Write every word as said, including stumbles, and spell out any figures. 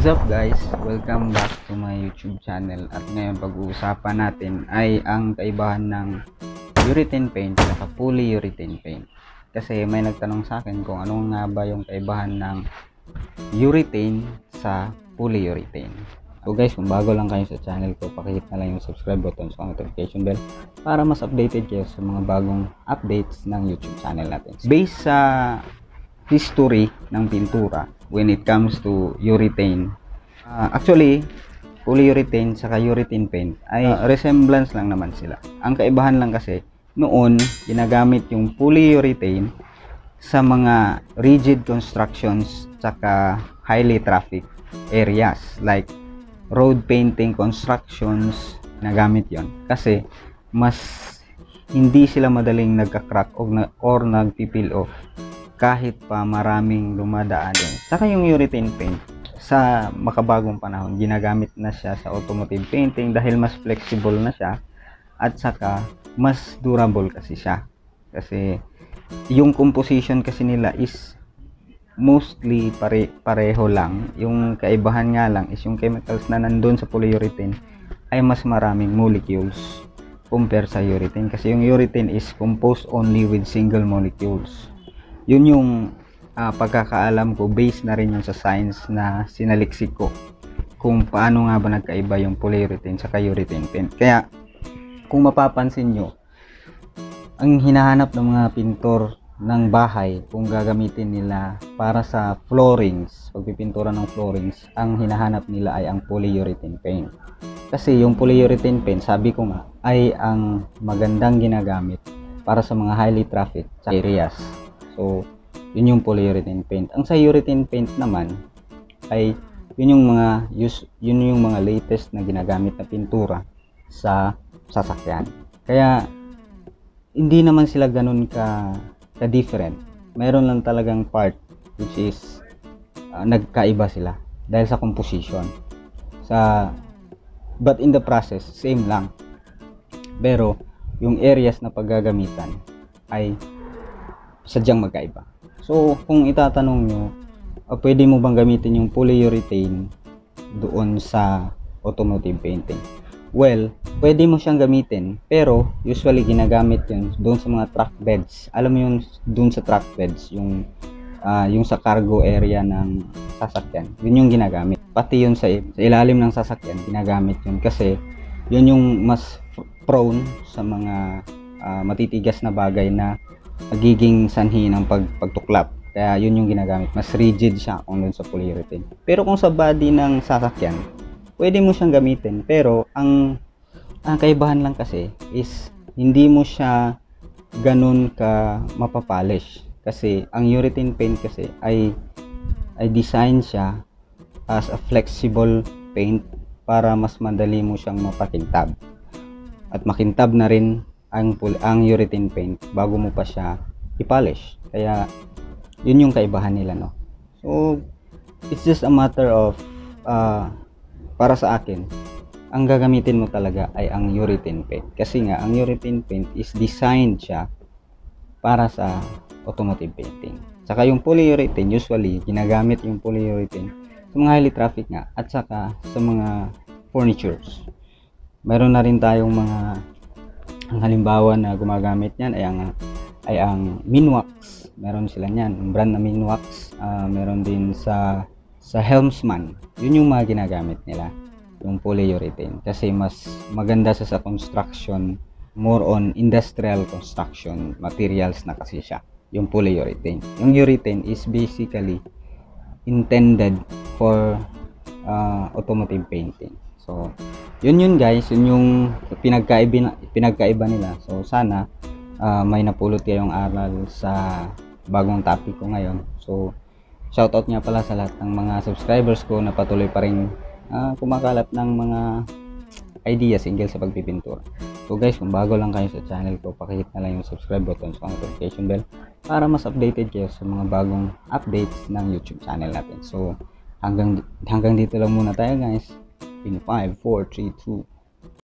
What's up guys? Welcome back to my YouTube channel. At ngayon pag-uusapan natin ay ang kaibahan ng urethane paint at polyurethane paint. Kasi may nagtanong sa akin kung ano nga ba yung kaibahan ng urethane sa polyurethane. So guys, kung bago lang kayo sa channel ko, pakihit na lang yung subscribe button sa notification bell para mas updated kayo sa mga bagong updates ng YouTube channel natin. Based sa history ng pintura when it comes to urethane, uh, actually polyurethane saka urethane paint ay uh, resemblance lang naman sila. Ang kaibahan lang kasi noon ginagamit yung polyurethane sa mga rigid constructions saka highly traffic areas like road painting constructions. Ginagamit yon kasi mas hindi sila madaling nagka-crack or, na, or nagpipil off kahit pa maraming dumadaan din. Saka yung urethane paint sa makabagong panahon ginagamit na siya sa automotive painting dahil mas flexible na siya at saka mas durable kasi siya. Kasi yung composition kasi nila is mostly pare pareho lang. Yung kaibahan nga lang is yung chemicals na nandun sa polyurethane ay mas maraming molecules compare sa urethane, kasi yung urethane is composed only with single molecules. Yun yung uh, pagkakaalam ko, based na rin yun sa science na sinaliksik ko kung paano nga ba nagkaiba yung polyurethane sa urethane paint. Kaya kung mapapansin nyo, ang hinahanap ng mga pintor ng bahay kung gagamitin nila para sa floorings, pagpipintura ng floorings, ang hinahanap nila ay ang polyurethane paint. Kasi yung polyurethane paint, sabi ko nga, ay ang magandang ginagamit para sa mga highly traffic areas. So, yun yung polyurethane paint. Ang sa urethane paint naman ay yun yung mga use, yun yung mga latest na ginagamit na pintura sa sasakyan. Kaya hindi naman sila ganun ka ka-different. Meron lang talagang part which is uh, nagkaiba sila dahil sa composition. Sa but in the process same lang. Pero yung areas na paggagamitan ay sadyang magkaiba. So, kung itatanong nyo, uh, pwede mo bang gamitin yung polyurethane doon sa automotive painting? Well, pwede mo siyang gamitin, pero usually ginagamit yun doon sa mga truck beds. Alam mo yun, doon sa truck beds, yung, uh, yung sa cargo area ng sasakyan. Yun yung ginagamit. Pati yun sa, sa ilalim ng sasakyan, ginagamit yun kasi yun yung mas prone sa mga uh, matitigas na bagay na magiging sanhi ng pag, pagtuklap. Kaya yun yung ginagamit. Mas rigid siya kung dun sa polyurethane. Pero kung sa body ng sasakyan, pwede mo siyang gamitin. Pero ang, ang kaibahan lang kasi is hindi mo siya ganun ka mapapolish. Kasi ang urethane paint kasi ay, ay design siya as a flexible paint para mas madali mo siyang mapakintab. At makintab na rin ang ang urethane paint bago mo pa siya i-polish. Kaya yun yung kaibahan nila, no. So it's just a matter of uh, para sa akin, ang gagamitin mo talaga ay ang urethane paint kasi nga ang urethane paint is designed siya para sa automotive painting. Saka yung polyurethane, usually ginagamit yung polyurethane sa mga highly traffic nga at saka sa mga furnitures. Meron na rin tayong mga, ang halimbawa na gumagamit niyan ay ang ay ang Minwax. Meron sila niyan, ang brand na Minwax. Uh, meron din sa sa Helmsman. Yun yung mga ginagamit nila, yung polyurethane, kasi mas maganda sa sa construction, more on industrial construction materials na kasi siya, yung polyurethane. Yung urethane is basically intended for uh, automotive painting. So, yun yun guys, yun yung pinagkaiba, pinagkaiba nila. So, sana uh, may napulot kayong aral sa bagong topic ko ngayon. So, shoutout nga pala sa lahat ng mga subscribers ko na patuloy pa rin uh, kumakalat ng mga ideas hinggil sa pagpipintura. So guys, kung bago lang kayo sa channel ko, pakihit na lang yung subscribe button sa notification bell para mas updated kayo sa mga bagong updates ng YouTube channel natin. So, hanggang hanggang dito lang muna tayo guys. In five, four, three, two